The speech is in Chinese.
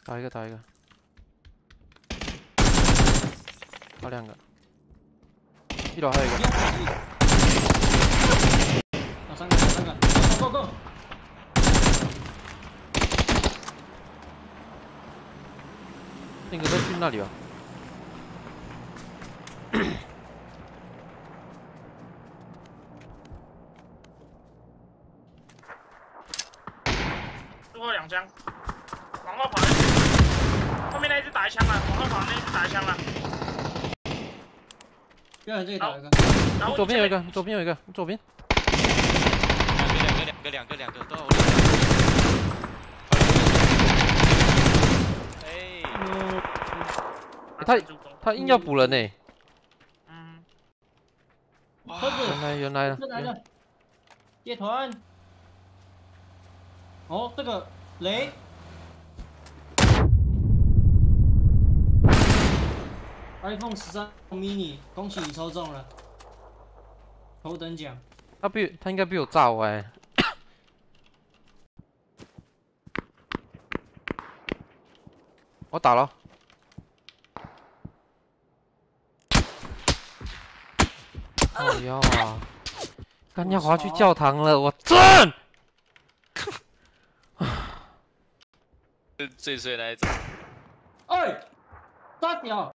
打一个，打2个，一楼还有一个。 啊，3个，Go Go！ 那个在去那里吧。 最后2枪，往后跑，后面那一只打一枪了，往后跑那一只打一枪了。 不要这里打一个。 然后左边有一个，左边有一个，左边。 两个都有。哎， 他硬要补人呢。 嗯。 哇， 原来了。 接团。哦，这个雷。iPhone 13 mini， 恭喜你抽中了，头等奖。 他应该被我炸歪。我打了。哦要啊！干要滑去教堂了，我震！ 最衰那一种。 哎，抓屌！